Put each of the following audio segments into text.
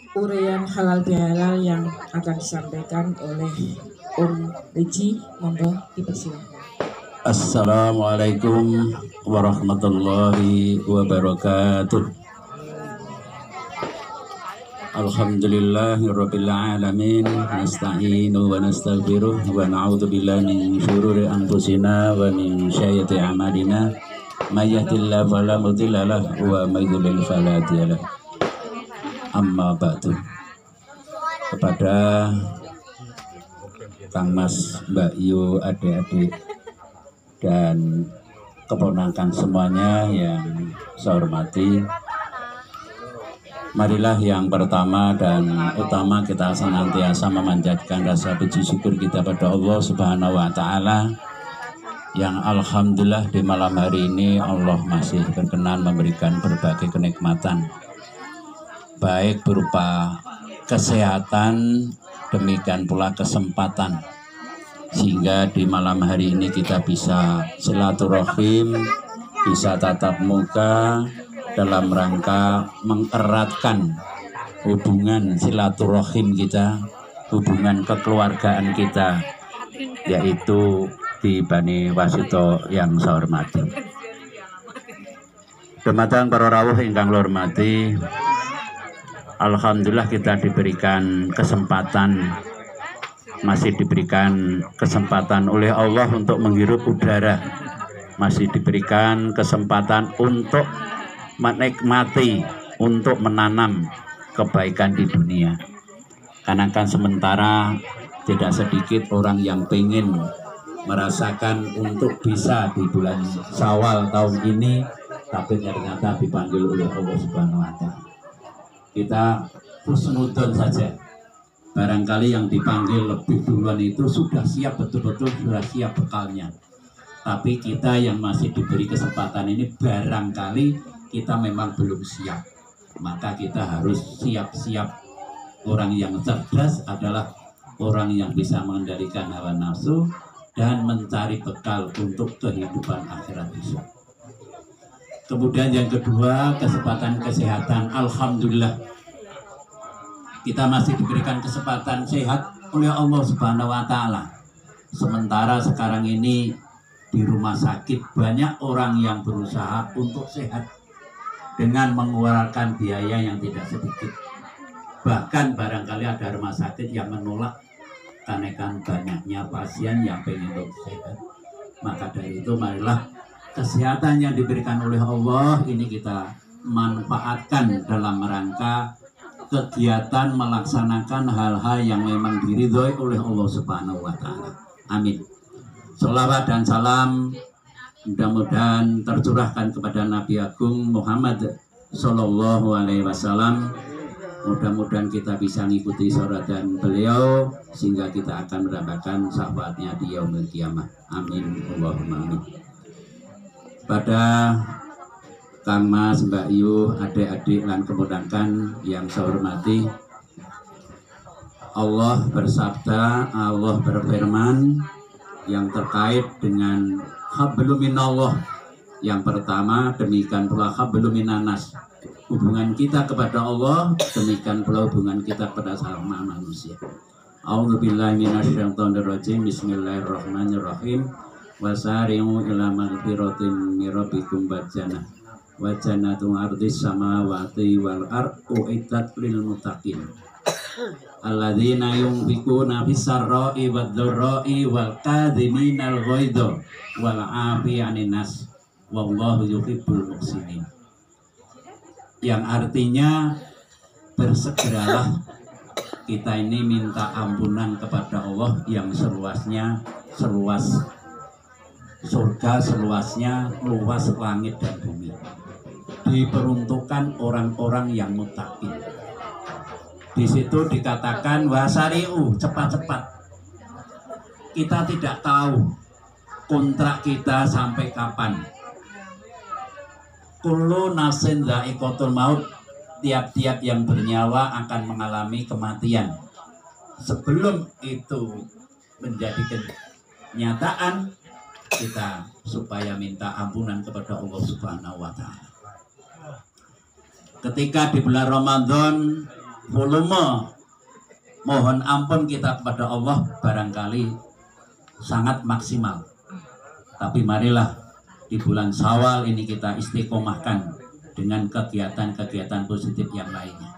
uraian halal bihalal yang akan disampaikan oleh Riji, monggo dipersilakan. Assalamualaikum warahmatullahi wabarakatuh. Alhamdulillahirabbil alamin, nasta'inu wa nastaghfiruh wa na'udzu billahi min syururi anfusina wa min sayyiati a'malina. May yahdihillahu fala mudilla lahu wa may yudlil fala hadiya lahu. Amma ba'du. Kepada Kang Mas, Mbak Yu, adik-adik dan keponakan semuanya yang saya hormati, marilah yang pertama dan utama kita senantiasa memanjatkan rasa puji syukur kita pada Allah Subhanahu wa Ta'ala, yang alhamdulillah di malam hari ini Allah masih berkenan memberikan berbagai kenikmatan, baik berupa kesehatan, demikian pula kesempatan, sehingga di malam hari ini kita bisa silaturahim, bisa tatap muka dalam rangka mengeratkan hubungan silaturahim kita, hubungan kekeluargaan kita, yaitu di Bani Wasito yang saya hormati. Dumateng para rawuh ingkang hormati, alhamdulillah kita diberikan kesempatan, masih diberikan kesempatan oleh Allah untuk menghirup udara, masih diberikan kesempatan untuk menikmati, untuk menanam kebaikan di dunia. Karena kan sementara tidak sedikit orang yang pengen merasakan untuk bisa di bulan Syawal tahun ini, tapi ternyata dipanggil oleh Allah Subhanahu wa Ta'ala. Kita husnudon saja. Barangkali yang dipanggil lebih duluan itu sudah siap, betul-betul sudah siap bekalnya. Tapi kita yang masih diberi kesempatan ini barangkali kita memang belum siap. Maka kita harus siap-siap. Orang yang cerdas adalah orang yang bisa mengendalikan hawa nafsu dan mencari bekal untuk kehidupan akhirat besok. Kemudian yang kedua, kesempatan kesehatan. Alhamdulillah kita masih diberikan kesempatan sehat oleh Allah Subhanahu wa Ta'ala. Sementara sekarang ini di rumah sakit banyak orang yang berusaha untuk sehat dengan mengeluarkan biaya yang tidak sedikit. Bahkan barangkali ada rumah sakit yang menolak karena kan banyaknya pasien yang pengen untuk sehat. Maka dari itu marilah kesehatan yang diberikan oleh Allah ini kita manfaatkan dalam rangka kegiatan melaksanakan hal-hal yang memang diridhoi oleh Allah Subhanahu wa Ta'ala. Amin. Sholawat dan salam mudah-mudahan tercurahkan kepada Nabi Agung Muhammad Sallallahu Alaihi Wasallam. Mudah-mudahan kita bisa mengikuti suratan beliau sehingga kita akan mendapatkan syafaatnya di yaumil qiyamah. Amin. Allahumma amin. Pada Kang Mas, Mbak Yu, adik-adik dan keponakan yang saya hormati, Allah bersabda, Allah berfirman yang terkait dengan hablum minallah. Yang pertama, demikian pula hablum minanas. Hubungan kita kepada Allah, demikian pula hubungan kita kepada sesama manusia. A'udzubillahi minasyaitonirrajim. Bismillahirrahmanirrahim. Wasari'u ila maghfiratin min rabbikum wa jannatu 'ardhis samawati wal ardu uiddat lil muttaqin. Alladzina yunfiquna fis sarra'i wad dharra'i wal kadhiminal ghaidha wal 'afina 'anil nas wallahu yuhibbul muhsinin. Yang artinya bersegeralah kita ini minta ampunan kepada Allah yang seluasnya, seluas surga, seluasnya luas langit dan bumi. Diperuntukkan orang-orang yang muttaqin. Di situ dikatakan wasari'u, cepat-cepat. Kita tidak tahu kontrak kita sampai kapan. Kullu nafsin dha'iqatul maut, tiap-tiap yang bernyawa akan mengalami kematian. Sebelum itu menjadi kenyataan, kita supaya minta ampunan kepada Allah Subhanahu wa Ta'ala. Ketika di bulan Ramadan volume mohon ampun kita kepada Allah barangkali sangat maksimal. Tapi marilah di bulan Syawal ini kita istiqomahkan dengan kegiatan-kegiatan positif yang lainnya.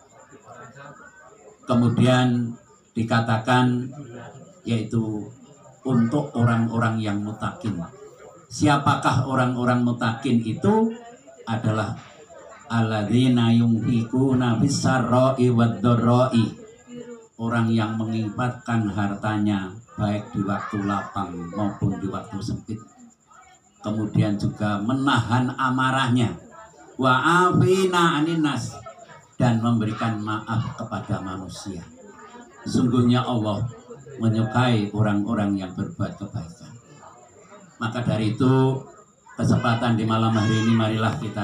Kemudian dikatakan yaitu untuk orang-orang yang mutakin. Siapakah orang-orang mutakin itu? Adalah alladzina yunfikuna fis-sarra'i wad-dharra'i. Orang yang menginfakkan hartanya baik di waktu lapang maupun di waktu sempit. Kemudian juga menahan amarahnya. Wa afina 'anin nas, dan memberikan maaf kepada manusia. Sungguhnya Allah menyukai orang-orang yang berbuat kebaikan. Maka dari itu kesempatan di malam hari ini marilah kita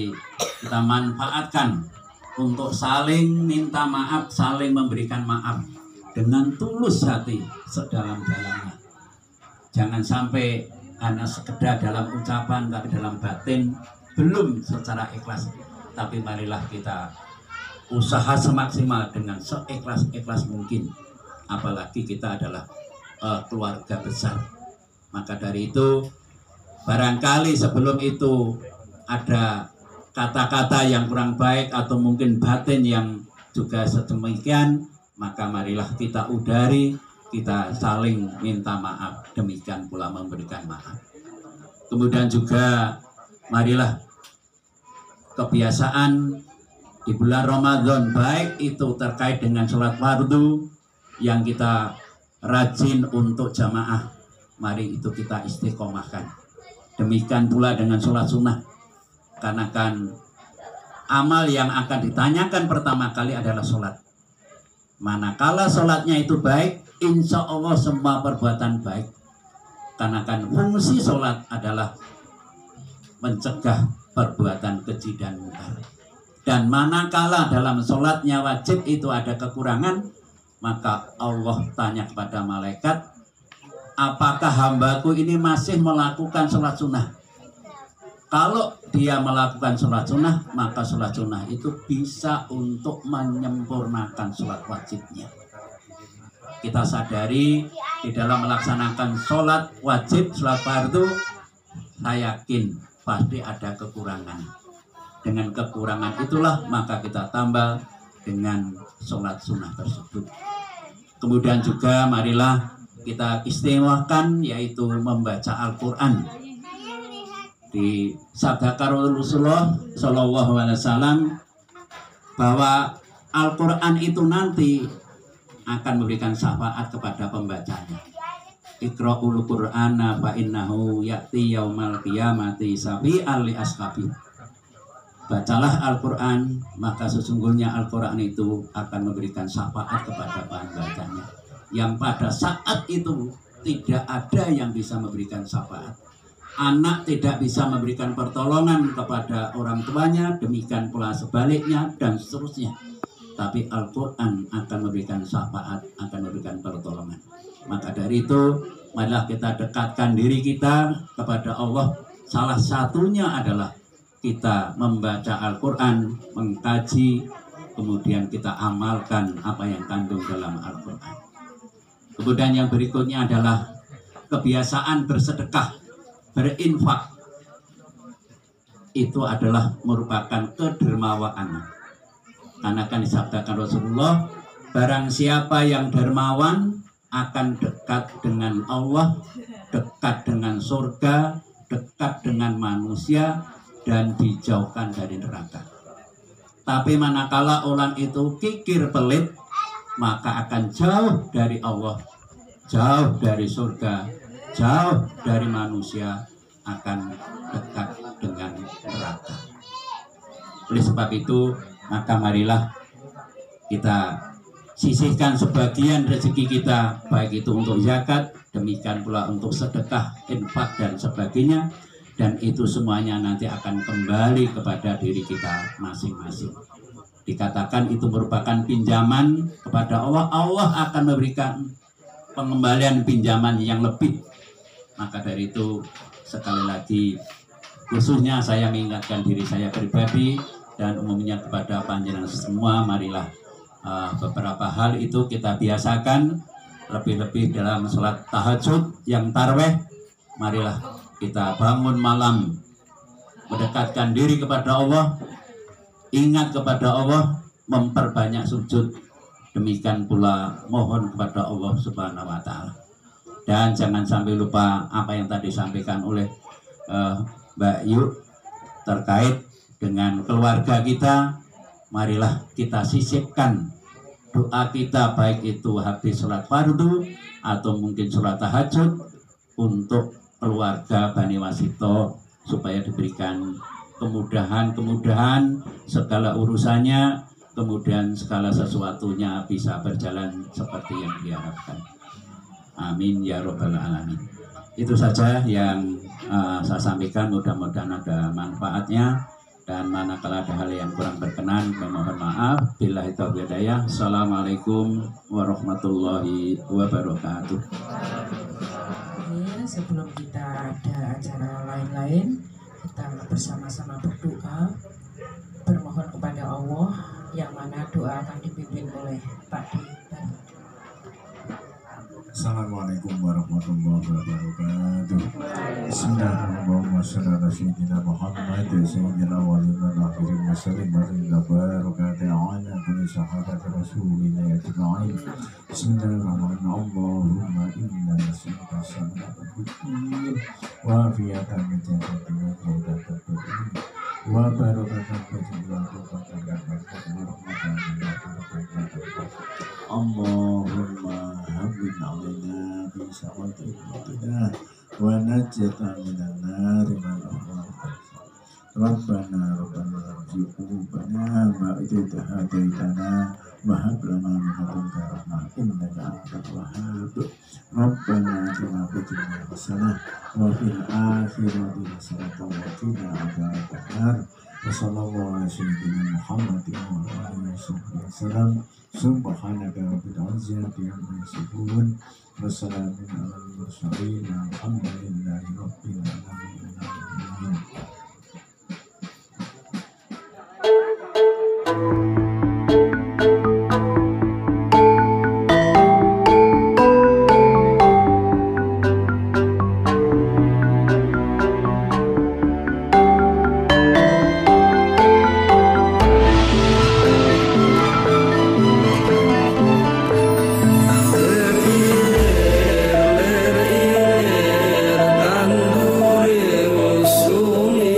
manfaatkan untuk saling minta maaf, saling memberikan maaf dengan tulus hati sedalam-dalamnya. Jangan sampai hanya sekedar dalam ucapan tapi dalam batin belum secara ikhlas. Tapi marilah kita usaha semaksimal dengan seikhlas-ikhlas mungkin. Apalagi kita adalah keluarga besar. Maka dari itu barangkali sebelum itu ada kata-kata yang kurang baik atau mungkin batin yang juga sedemikian, maka marilah kita udari, kita saling minta maaf, demikian pula memberikan maaf. Kemudian juga marilah kebiasaan di bulan Ramadan, baik itu terkait dengan sholat fardu yang kita rajin untuk jamaah, mari itu kita istiqomahkan. Demikian pula dengan sholat sunnah, karena kan amal yang akan ditanyakan pertama kali adalah sholat. Manakala sholatnya itu baik, insya Allah semua perbuatan baik. Karena kan fungsi sholat adalah mencegah perbuatan keji dan munkar. Dan manakala dalam sholatnya wajib itu ada kekurangan, maka Allah tanya kepada malaikat, apakah hambaku ini masih melakukan sholat sunnah? Kalau dia melakukan sholat sunnah, maka sholat sunnah itu bisa untuk menyempurnakan sholat wajibnya. Kita sadari di dalam melaksanakan sholat wajib, sholat fardu, saya yakin pasti ada kekurangan. Dengan kekurangan itulah maka kita tambah dengan sholat sunnah tersebut. Kemudian juga marilah kita istimewakan yaitu membaca Al-Quran. Di sabda Rasulullah Shallallahu Alaihi Wasallam bahwa Al-Quran itu nanti akan memberikan syafaat kepada pembacanya. Iqra'ul Qur'ana fa innahu ya'ti yaumal qiyamati syafi'an li ashabi. Bacalah Al-Quran, maka sesungguhnya Al-Quran itu akan memberikan syafaat kepada pembacanya. Yang pada saat itu tidak ada yang bisa memberikan syafaat. Anak tidak bisa memberikan pertolongan kepada orang tuanya, demikian pula sebaliknya dan seterusnya. Tapi Al-Quran akan memberikan syafaat, akan memberikan pertolongan. Maka dari itu, marilah kita dekatkan diri kita kepada Allah. Salah satunya adalah kita membaca Al-Quran, mengkaji, kemudian kita amalkan apa yang kandung dalam Al-Quran. Kemudian yang berikutnya adalah kebiasaan bersedekah, berinfak. Itu adalah merupakan kedermawaan. Karena kan disabdakan Rasulullah, barang siapa yang dermawan akan dekat dengan Allah, dekat dengan surga, dekat dengan manusia, dan dijauhkan dari neraka. Tapi manakala orang itu kikir pelit, maka akan jauh dari Allah, jauh dari surga, jauh dari manusia, akan dekat dengan neraka. Oleh sebab itu, maka marilah kita sisihkan sebagian rezeki kita, baik itu untuk zakat, demikian pula untuk sedekah, infak dan sebagainya. Dan itu semuanya nanti akan kembali kepada diri kita masing-masing. Dikatakan itu merupakan pinjaman kepada Allah. Allah akan memberikan pengembalian pinjaman yang lebih. Maka dari itu sekali lagi khususnya saya mengingatkan diri saya pribadi dan umumnya kepada panjenengan semua, marilah beberapa hal itu kita biasakan, lebih-lebih dalam sholat tahajud yang tarweh. Marilah kita bangun malam, mendekatkan diri kepada Allah, ingat kepada Allah, memperbanyak sujud. Demikian pula mohon kepada Allah Subhanahu wa Ta'ala. Dan jangan sampai lupa apa yang tadi disampaikan oleh Mbak Yu terkait dengan keluarga kita. Marilah kita sisipkan doa kita, baik itu habis sholat fardu atau mungkin sholat tahajud, untuk keluarga Bani Wasito supaya diberikan kemudahan segala urusannya, kemudian segala sesuatunya bisa berjalan seperti yang diharapkan. Amin ya robbal alamin. Itu saja yang saya sampaikan, mudah-mudahan ada manfaatnya. Dan manakala ada hal yang kurang berkenan, mohon maaf. Billahi taufiq hidayah. Assalamualaikum warahmatullahi wabarakatuh. Sebelum kita ada acara lain-lain, kita bersama-sama berdoa, bermohon kepada Allah, yang mana doa akan dipimpin oleh Pak Di. Assalamualaikum warahmatullahi wabarakatuh. Bismillahirrahmanirrahim. Sayyidina Muhammad sayyidina walina akhirin wasallim warahmatullahi wabarakatuh. Ala kulli sahabat rasulillah ajma'in. Bismillahirrahmanirrahim. Allahumma inna nas'aluka salamatan fid din wa afiyatan min jannati wa barakatan fil Allahumma habib alaina bi sawatina wa najjata minan nari Rabbana rji'ubana ma'idita hadaitana wa hab lana min ladunka rahmah innaka antal wahhab. Rabbana atina fid dunya hasanah wa fil akhirati hasanah wa qina adzabannar. Wassallallahu ala sayyidina Muhammadin wa alihi wasallam. Subhanaka rabbil izzati amma yasifun wa salamun alal mursalin walhamdulillahi rabbil alamin. Sumi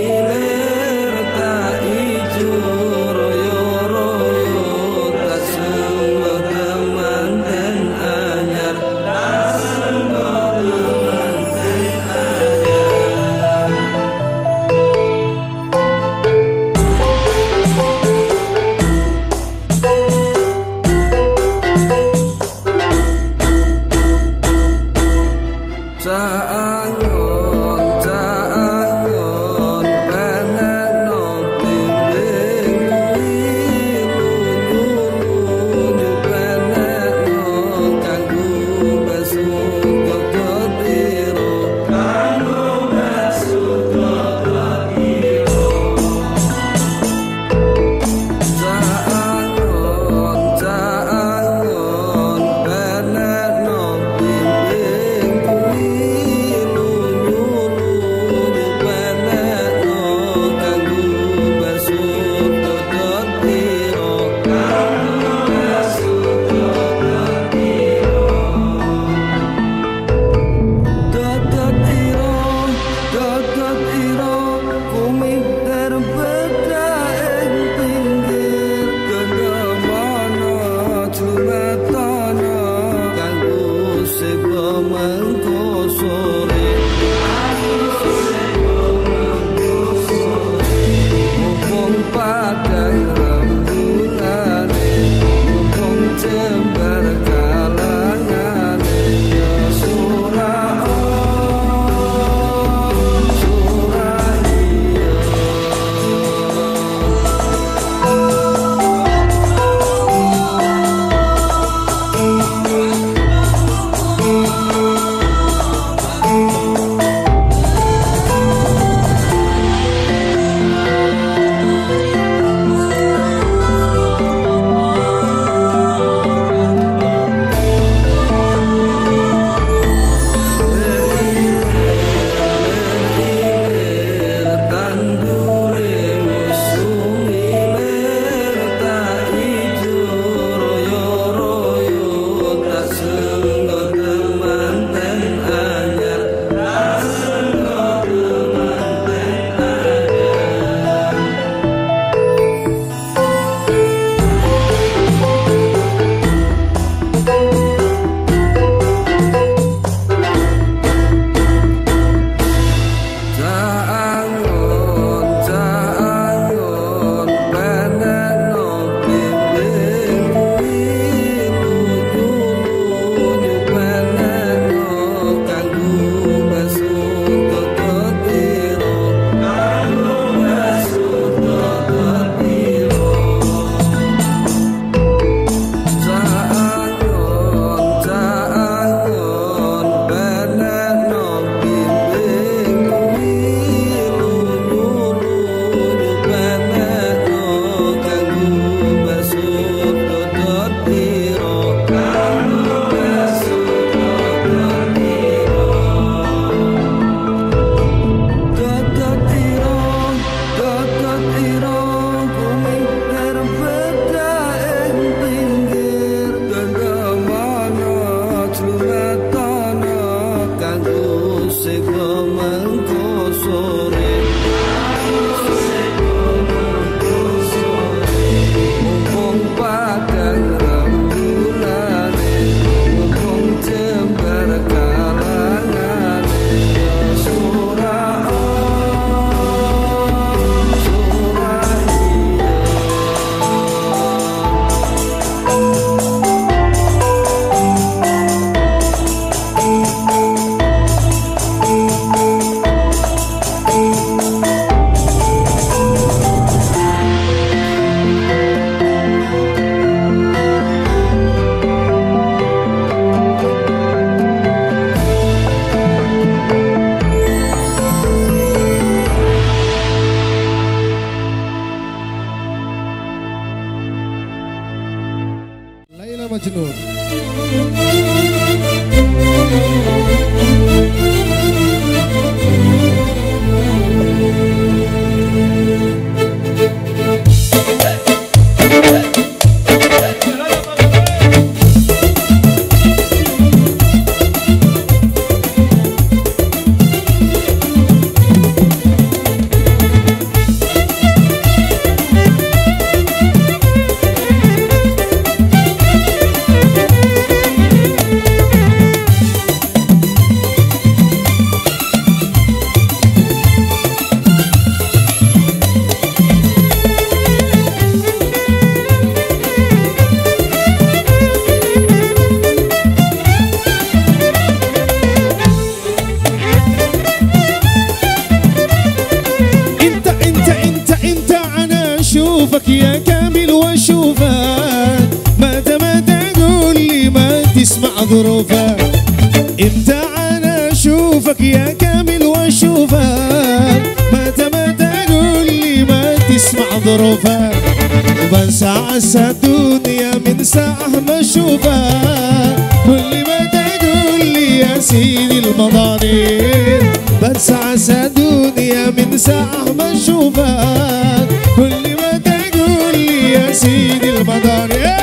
Majnun. اشوفك يا كامل واشوفك متى ما تقول لي ما تسمع ظروفك. انت انا اشوفك يا كامل واشوفك متى ما تقول لي ما تسمع ظروفك. بنسى عسى الدنيا من ساعة ما اشوفك كل ما تقول لي يا سيدي المضارير. بنسى عسى الدنيا من ساعة ما اشوفك كل ما تقول لي يا سيدي المضارير.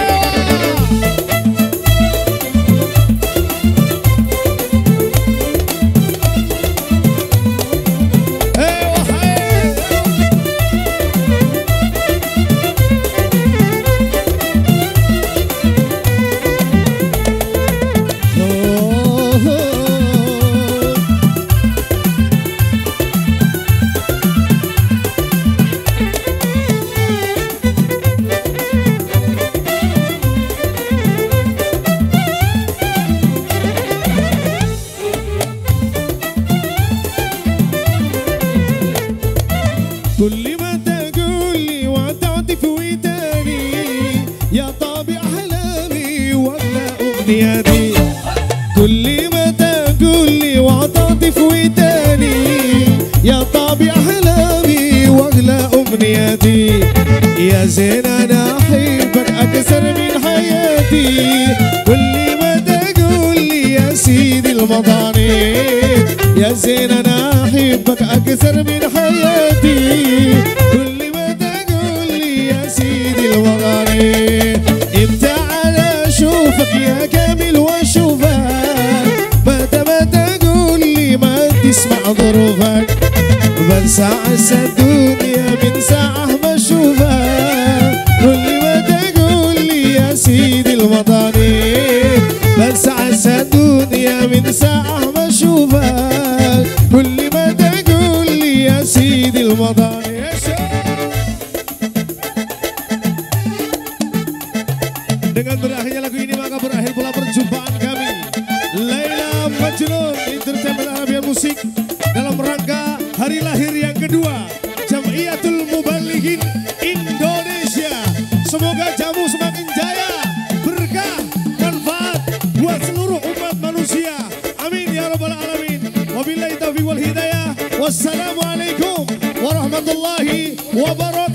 كل ما تقول لي وتعطف وداني يا طابع أحلامي ولا أغنياتي. كل ما تقول لي وتعطف وداني يا طابع أحلامي وأغلى أمنياتي. يا زين أنا أحبك أكثر من حياتي كل ما تقول لي يا سيدي المضاني. يا زين أنا أحبك أكثر من حياتي كل ما تقول لي يا سيدي المضاني. انت على أشوفك يا كامل واشوفك متى ما تقول لي ما تسمع ظروفك. بنسى عسى الدنيا من ساعة ما اشوفك كل ما تقول لي يا سيدي المضاني. بنسى عسى الدنيا من ساعة ما اشوفك كل ما تقول لي يا سيدي المضاني. Dengan berakhirnya lagu ini maka berakhir pula perjumpaan kami Laila Majnun Entertainment Arabian Musik dalam rangka hari lahir yang kedua Jamiatul Mubalighin Indonesia. Semoga jamu semakin jaya, berkah, manfaat buat seluruh umat manusia. Amin ya rabbal alamin. Wabillahi taufiq wal hidayah. Wassalamualaikum warahmatullahi wabarakatuh.